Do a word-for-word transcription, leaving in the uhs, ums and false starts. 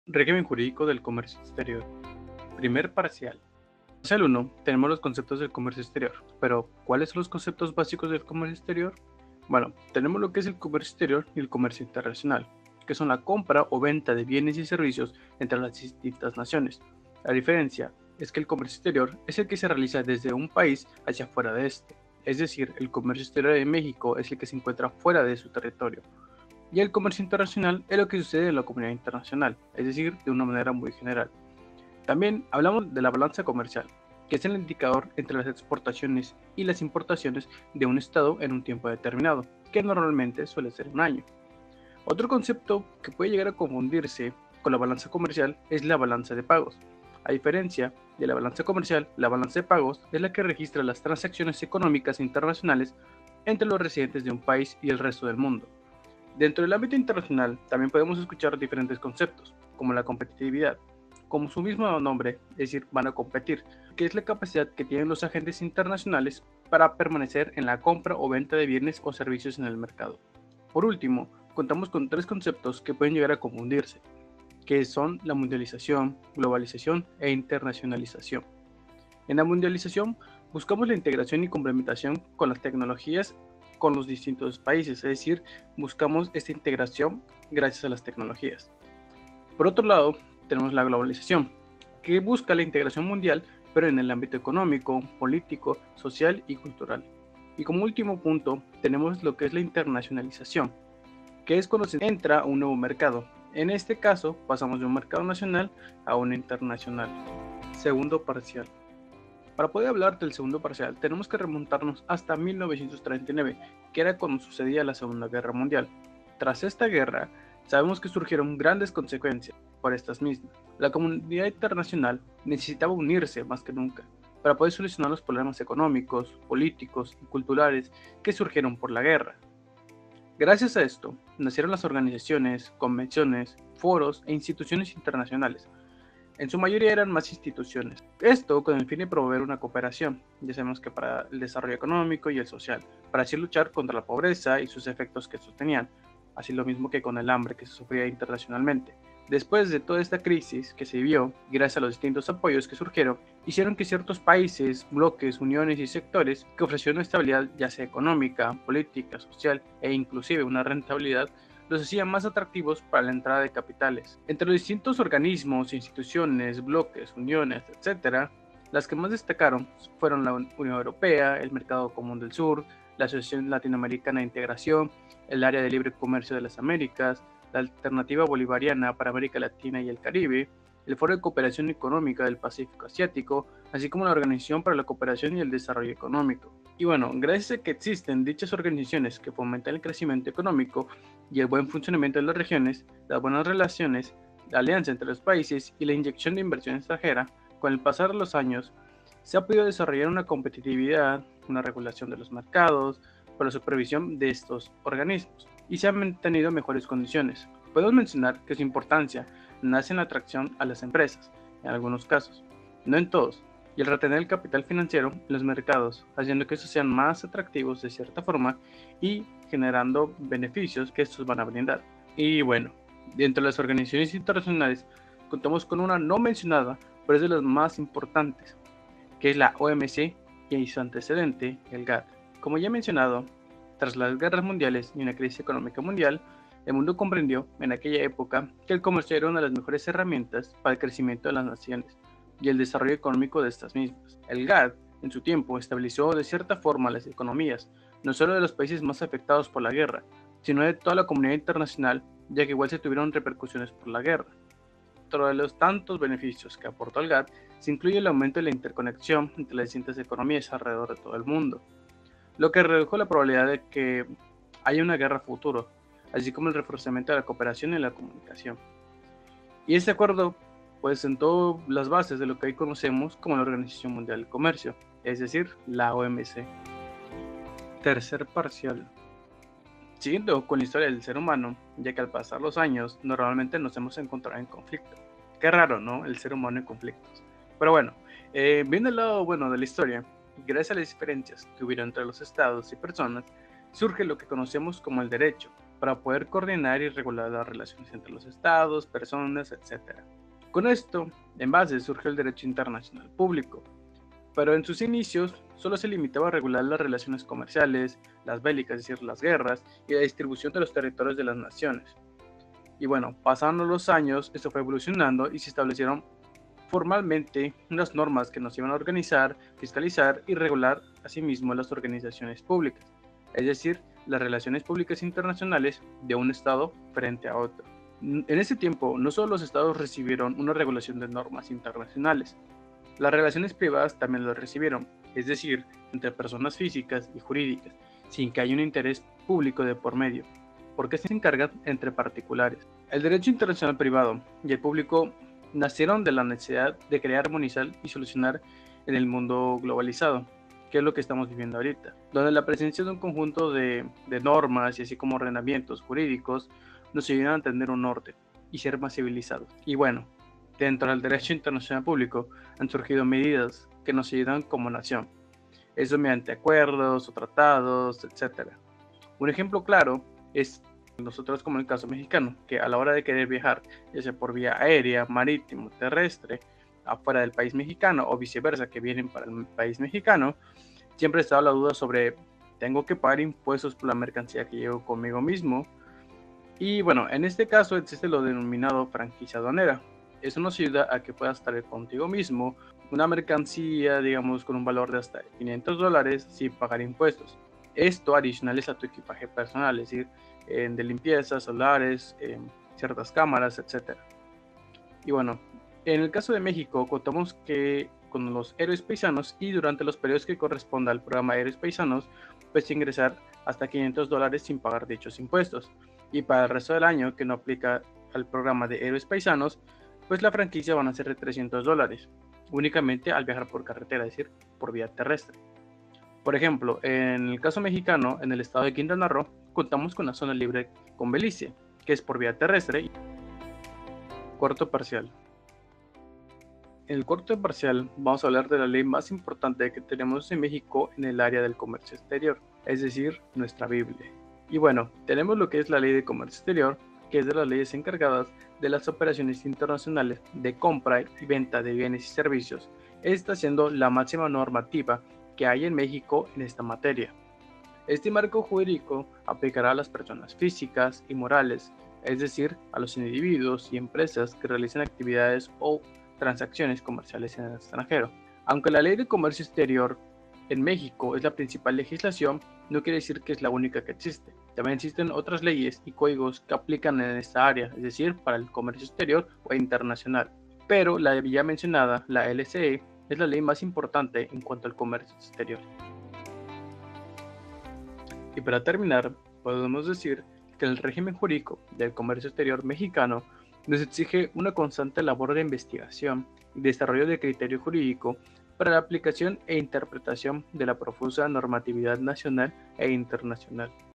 Régimen jurídico del comercio exterior. Primer parcial. Parcial uno. Tenemos los conceptos del comercio exterior. Pero, ¿cuáles son los conceptos básicos del comercio exterior? Bueno, tenemos lo que es el comercio exterior y el comercio internacional, que son la compra o venta de bienes y servicios entre las distintas naciones. La diferencia es que el comercio exterior es el que se realiza desde un país hacia fuera de este. Es decir, el comercio exterior de México es el que se encuentra fuera de su territorio. Y el comercio internacional es lo que sucede en la comunidad internacional, es decir, de una manera muy general. También hablamos de la balanza comercial, que es el indicador entre las exportaciones y las importaciones de un estado en un tiempo determinado, que normalmente suele ser un año. Otro concepto que puede llegar a confundirse con la balanza comercial es la balanza de pagos. A diferencia de la balanza comercial, la balanza de pagos es la que registra las transacciones económicas internacionales entre los residentes de un país y el resto del mundo. Dentro del ámbito internacional también podemos escuchar diferentes conceptos, como la competitividad, como su mismo nombre, es decir, van a competir, que es la capacidad que tienen los agentes internacionales para permanecer en la compra o venta de bienes o servicios en el mercado. Por último, contamos con tres conceptos que pueden llegar a confundirse, que son la mundialización, globalización e internacionalización. En la mundialización buscamos la integración y complementación con las tecnologías con los distintos países, es decir, buscamos esta integración gracias a las tecnologías. Por otro lado, tenemos la globalización, que busca la integración mundial, pero en el ámbito económico, político, social y cultural. Y como último punto, tenemos lo que es la internacionalización, que es cuando se entra a un nuevo mercado. En este caso, pasamos de un mercado nacional a un internacional. Segundo parcial. Para poder hablar del segundo parcial, tenemos que remontarnos hasta mil novecientos treinta y nueve, que era cuando sucedía la Segunda Guerra Mundial. Tras esta guerra, sabemos que surgieron grandes consecuencias por estas mismas. La comunidad internacional necesitaba unirse más que nunca para poder solucionar los problemas económicos, políticos y culturales que surgieron por la guerra. Gracias a esto, nacieron las organizaciones, convenciones, foros e instituciones internacionales. En su mayoría eran más instituciones. Esto con el fin de promover una cooperación, ya sabemos que para el desarrollo económico y el social, para así luchar contra la pobreza y sus efectos que estos tenían, así lo mismo que con el hambre que se sufría internacionalmente. Después de toda esta crisis que se vivió, gracias a los distintos apoyos que surgieron, hicieron que ciertos países, bloques, uniones y sectores que ofrecieron estabilidad ya sea económica, política, social e inclusive una rentabilidad, los hacían más atractivos para la entrada de capitales. Entre los distintos organismos, instituciones, bloques, uniones, etcétera, las que más destacaron fueron la Unión Europea, el Mercado Común del Sur, la Asociación Latinoamericana de Integración, el Área de Libre Comercio de las Américas, la Alternativa Bolivariana para América Latina y el Caribe, el Foro de Cooperación Económica del Pacífico Asiático, así como la Organización para la Cooperación y el Desarrollo Económico. Y bueno, gracias a que existen dichas organizaciones que fomentan el crecimiento económico y el buen funcionamiento de las regiones, las buenas relaciones, la alianza entre los países y la inyección de inversión extranjera, con el pasar de los años, se ha podido desarrollar una competitividad, una regulación de los mercados, por la supervisión de estos organismos, y se han mantenido mejores condiciones. Podemos mencionar que su importancia nace en la atracción a las empresas, en algunos casos, no en todos, y el retener el capital financiero en los mercados, haciendo que estos sean más atractivos de cierta forma y generando beneficios que estos van a brindar. Y bueno, dentro de las organizaciones internacionales contamos con una no mencionada, pero es de las más importantes, que es la O M C y su antecedente, el G A T T. Como ya he mencionado, tras las guerras mundiales y una crisis económica mundial, el mundo comprendió en aquella época que el comercio era una de las mejores herramientas para el crecimiento de las naciones y el desarrollo económico de estas mismas. El G A T T, en su tiempo, estabilizó de cierta forma las economías, no solo de los países más afectados por la guerra, sino de toda la comunidad internacional, ya que igual se tuvieron repercusiones por la guerra. Dentro de los tantos beneficios que aportó el G A T T, se incluye el aumento de la interconexión entre las distintas economías alrededor de todo el mundo, lo que redujo la probabilidad de que haya una guerra futuro, así como el reforzamiento de la cooperación y la comunicación. Y este acuerdo pues sentó las bases de lo que hoy conocemos como la Organización Mundial del Comercio, es decir, la O M C. Tercer parcial. Siguiendo con la historia del ser humano, ya que al pasar los años normalmente nos hemos encontrado en conflicto. Qué raro, ¿no? El ser humano en conflictos. Pero bueno, eh, viendo el lado bueno de la historia, gracias a las diferencias que hubieron entre los estados y personas, surge lo que conocemos como el derecho, para poder coordinar y regular las relaciones entre los estados, personas, etcétera. Con esto, en base surge el derecho internacional público, pero en sus inicios solo se limitaba a regular las relaciones comerciales, las bélicas, es decir, las guerras, y la distribución de los territorios de las naciones. Y bueno, pasando los años, esto fue evolucionando y se establecieron formalmente unas normas que nos iban a organizar, fiscalizar y regular asimismo las organizaciones públicas, es decir, las relaciones públicas internacionales de un estado frente a otro. En ese tiempo, no solo los estados recibieron una regulación de normas internacionales, las relaciones privadas también lo recibieron, es decir, entre personas físicas y jurídicas, sin que haya un interés público de por medio, porque se encargan entre particulares. El derecho internacional privado y el público nacieron de la necesidad de querer armonizar y solucionar en el mundo globalizado, que es lo que estamos viviendo ahorita, donde la presencia de un conjunto de, de normas y así como ordenamientos jurídicos nos ayudan a tener un orden y ser más civilizados. Y bueno, dentro del derecho internacional público han surgido medidas que nos ayudan como nación, eso mediante acuerdos o tratados, etcétera. Un ejemplo claro es nosotros como en el caso mexicano, que a la hora de querer viajar, ya sea por vía aérea, marítimo, terrestre, afuera del país mexicano o viceversa, que vienen para el país mexicano, siempre estaba la duda sobre, ¿tengo que pagar impuestos por la mercancía que llevo conmigo mismo? Y bueno, en este caso existe lo denominado franquicia aduanera. Eso nos ayuda a que puedas traer contigo mismo una mercancía, digamos, con un valor de hasta quinientos dólares sin pagar impuestos. Esto adicionales a tu equipaje personal, es decir, eh, de limpieza, solares, eh, ciertas cámaras, etcétera. Y bueno, en el caso de México contamos que con los héroes paisanos y durante los periodos que corresponda al programa Héroes Paisanos, puedes ingresar hasta quinientos dólares sin pagar dichos impuestos. Y para el resto del año, que no aplica al programa de Héroes Paisanos, pues la franquicia van a ser de trescientos dólares, únicamente al viajar por carretera, es decir, por vía terrestre. Por ejemplo, en el caso mexicano, en el estado de Quintana Roo, contamos con la zona libre con Belice, que es por vía terrestre y corto parcial. En el corto parcial vamos a hablar de la ley más importante que tenemos en México en el área del comercio exterior, es decir, nuestra Biblia. Y bueno, tenemos lo que es la ley de comercio exterior, que es de las leyes encargadas de las operaciones internacionales de compra y venta de bienes y servicios, esta siendo la máxima normativa que hay en México en esta materia. Este marco jurídico aplicará a las personas físicas y morales, es decir, a los individuos y empresas que realicen actividades o transacciones comerciales en el extranjero. Aunque la ley de comercio exterior en México es la principal legislación, no quiere decir que es la única que existe. También existen otras leyes y códigos que aplican en esta área, es decir, para el comercio exterior o internacional. Pero la ya mencionada, la L C E, es la ley más importante en cuanto al comercio exterior. Y para terminar, podemos decir que el régimen jurídico del comercio exterior mexicano nos exige una constante labor de investigación y desarrollo de criterio jurídico para la aplicación e interpretación de la profusa normatividad nacional e internacional.